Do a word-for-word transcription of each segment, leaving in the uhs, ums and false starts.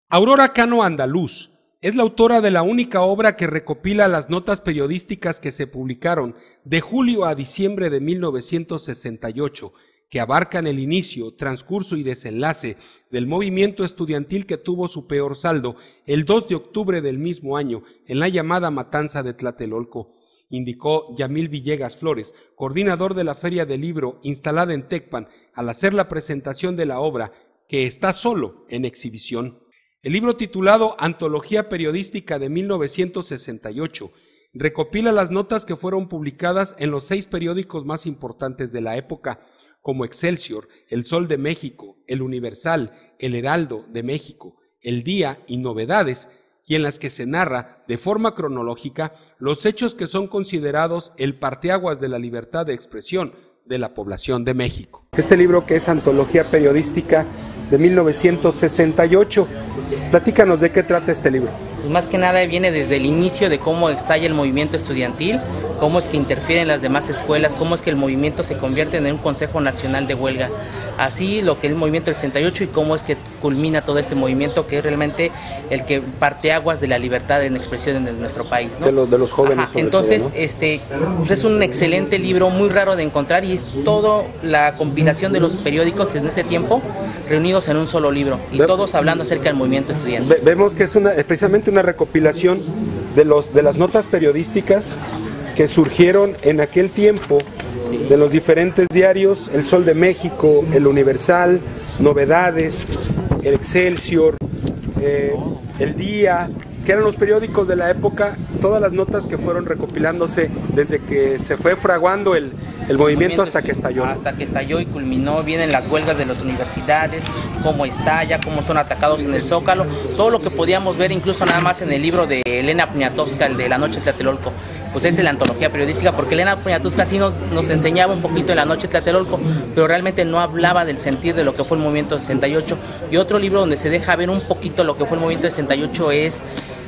Aurora Cano Andaluz es la autora de la única obra que recopila las notas periodísticas que se publicaron de julio a diciembre de mil novecientos sesenta y ocho, que abarcan el inicio, transcurso y desenlace del movimiento estudiantil que tuvo su peor saldo el dos de octubre del mismo año en la llamada Matanza de Tlatelolco, indicó Yamil Villegas Flores, coordinador de la Feria del Libro instalada en Tecpan, al hacer la presentación de la obra, que está solo en exhibición. El libro, titulado Antología Periodística de mil novecientos sesenta y ocho, recopila las notas que fueron publicadas en los seis periódicos más importantes de la época, como Excelsior, El Sol de México, El Universal, El Heraldo de México, El Día y Novedades, y en las que se narra, de forma cronológica, los hechos que son considerados el parteaguas de la libertad de expresión de la población de México. Este libro, que es Antología Periodística de mil novecientos sesenta y ocho, platícanos de qué trata este libro. Pues más que nada viene desde el inicio de cómo estalla el movimiento estudiantil, cómo es que interfieren las demás escuelas, cómo es que el movimiento se convierte en un Consejo Nacional de Huelga, así lo que es el movimiento del sesenta y ocho y cómo es que culmina todo este movimiento, que es realmente el que parte aguas de la libertad en expresión en nuestro país, ¿no? De, lo, de los jóvenes. Ajá, entonces, todo, ¿no? este es un excelente libro, muy raro de encontrar, y es toda la compilación de los periódicos que en ese tiempo reunidos en un solo libro, y Ve todos hablando acerca del movimiento estudiantil. Ve vemos que es una, precisamente una recopilación de, los, de las notas periodísticas que surgieron en aquel tiempo de los diferentes diarios, El Sol de México, El Universal, Novedades, El Excelsior, eh, El Día, que eran los periódicos de la época, todas las notas que fueron recopilándose desde que se fue fraguando el, el movimiento hasta que estalló. Hasta que estalló y culminó, vienen las huelgas de las universidades, cómo estalla, cómo son atacados en el Zócalo, todo lo que podíamos ver incluso nada más en el libro de Elena Poniatowska, el de La Noche de Tlatelolco. Pues es la antología periodística, porque Elena Poniatowska sí nos, nos enseñaba un poquito en La Noche de Tlatelolco, pero realmente no hablaba del sentir de lo que fue el movimiento sesenta y ocho. Y otro libro donde se deja ver un poquito lo que fue el movimiento sesenta y ocho es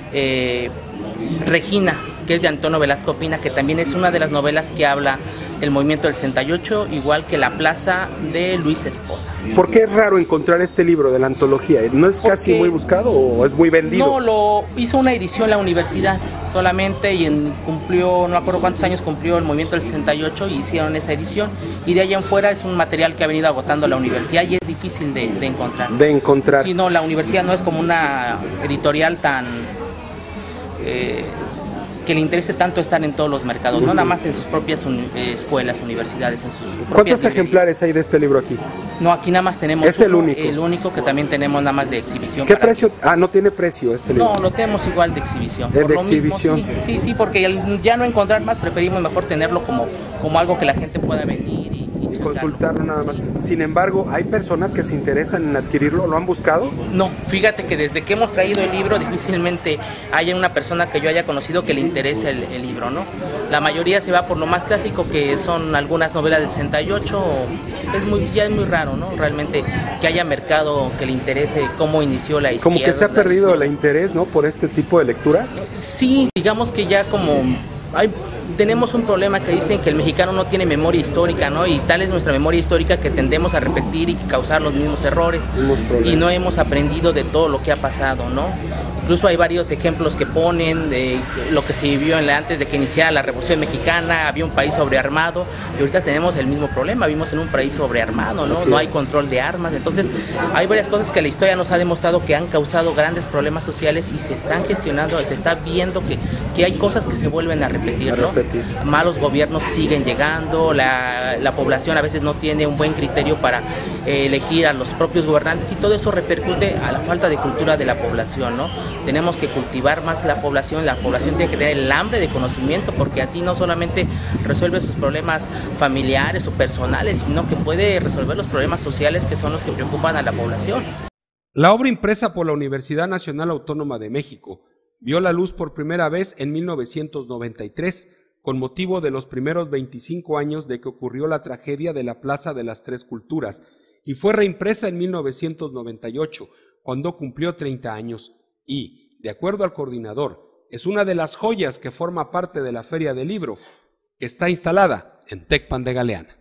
eh, Regina, que es de Antonio Velasco Pina, que también es una de las novelas que habla del movimiento del sesenta y ocho, igual que La Plaza, de Luis Espota. ¿Por qué es raro encontrar este libro de la antología? ¿No es Porque, casi muy buscado o es muy vendido? No, lo hizo una edición la universidad solamente, y en, cumplió, no me acuerdo cuántos años cumplió el movimiento del sesenta y ocho, y hicieron esa edición, y de ahí en fuera es un material que ha venido agotando la universidad y es difícil de, de encontrar. De encontrar. Sí, no, la universidad no es como una editorial tan... Eh, que le interese tanto estar en todos los mercados, uh-huh. no nada más en sus propias un, eh, escuelas, universidades, en sus propias ¿Cuántos librerías. ejemplares hay de este libro aquí? No, aquí nada más tenemos ¿Es el uno, único? El único que también tenemos nada más de exhibición. ¿Qué para precio? Ti. Ah, no tiene precio este libro. No, lo tenemos igual de exhibición. ¿Es Por de lo exhibición? Mismo, sí, sí, sí, porque al ya no encontrar más, preferimos mejor tenerlo como, como algo que la gente pueda venir y, y consultarlo nada más. Sí. Sin embargo, ¿hay personas que se interesan en adquirirlo? ¿Lo han buscado? No, fíjate que desde que hemos traído el libro difícilmente haya una persona que yo haya conocido que le interese el, el libro, ¿no? La mayoría se va por lo más clásico, que son algunas novelas del sesenta y ocho. Es muy, ya es muy raro, ¿no? Realmente que haya mercado que le interese cómo inició la izquierda. Como que se ha perdido el interés, ¿no? Por este tipo de lecturas. Sí, digamos que ya como hay... Tenemos un problema que dicen que el mexicano no tiene memoria histórica, ¿no? Y tal es nuestra memoria histórica que tendemos a repetir y causar los mismos errores, y no hemos aprendido de todo lo que ha pasado, ¿no? Incluso hay varios ejemplos que ponen de lo que se vivió en la, antes de que iniciara la Revolución Mexicana, había un país sobrearmado, y ahorita tenemos el mismo problema, vivimos en un país sobrearmado, ¿no? No hay control de armas. Entonces hay varias cosas que la historia nos ha demostrado que han causado grandes problemas sociales y se están gestionando, se está viendo que, que hay cosas que se vuelven a repetir, ¿no? Malos gobiernos siguen llegando, la, la población a veces no tiene un buen criterio para eh, elegir a los propios gobernantes, y todo eso repercute a la falta de cultura de la población, ¿no? Tenemos que cultivar más la población, la población tiene que tener el hambre de conocimiento, porque así no solamente resuelve sus problemas familiares o personales, sino que puede resolver los problemas sociales, que son los que preocupan a la población. La obra, impresa por la Universidad Nacional Autónoma de México, vio la luz por primera vez en mil novecientos noventa y tres, con motivo de los primeros veinticinco años de que ocurrió la tragedia de la Plaza de las Tres Culturas, y fue reimpresa en mil novecientos noventa y ocho, cuando cumplió treinta años, y, de acuerdo al coordinador, es una de las joyas que forma parte de la Feria del Libro, que está instalada en Tecpan de Galeana.